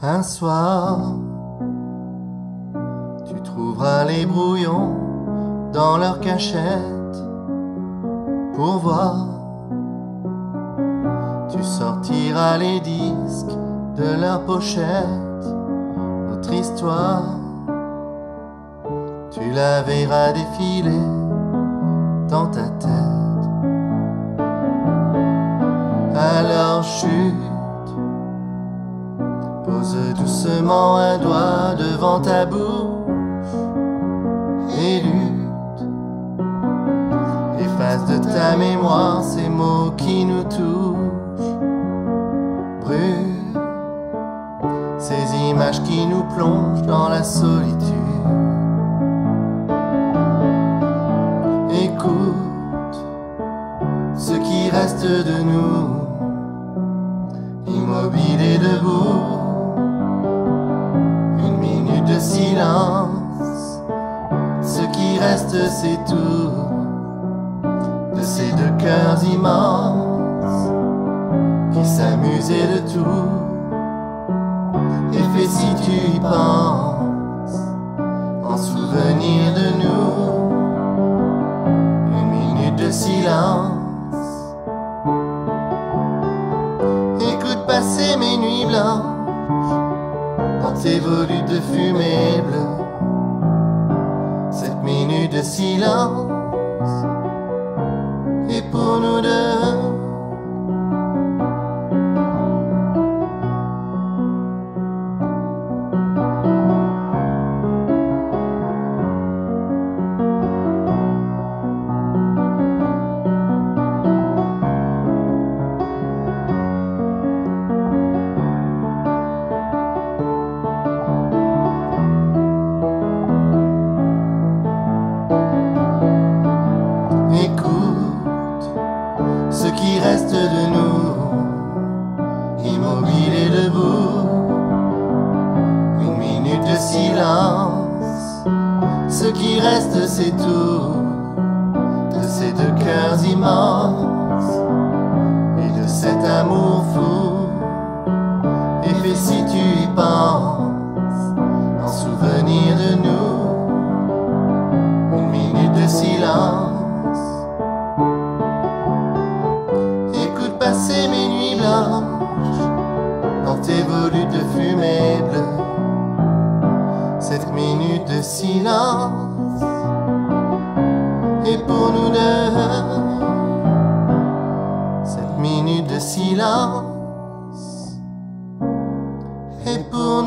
Un soir, tu trouveras les brouillons dans leur cachette pour voir. Tu sortiras les disques de leur pochette, notre histoire. Tu la verras défiler dans ta tête. Alors chute, pose doucement un doigt devant ta bouche et lutte. Efface de ta mémoire ces mots qui nous touchent. Brûle ces images qui nous plongent dans la solitude. Écoute ce qui reste de nous, immobile et debout. Une minute de silence, ce qui reste c'est tout. De ces deux cœurs immenses qui s'amusaient de tout. Et fais si tu y penses, en souvenir de nous. Une minute de silence. Écoute passer mes nuits blanches dans tes volutes de fumée bleue. Cette minute de silence est pour nous deux. Écoute ce qui reste de nous, immobile et debout. Une minute de silence, ce qui reste c'est tout. De ces deux cœurs immenses et de cet amour fou. Et fais si tu y penses, en souvenir de nous. Une minute de silence. Écoute passer mes nuits blanches dans tes volutes de fumée bleue. Cette minute de silence est pour nous deux. Cette minute de silence est pour nous deux.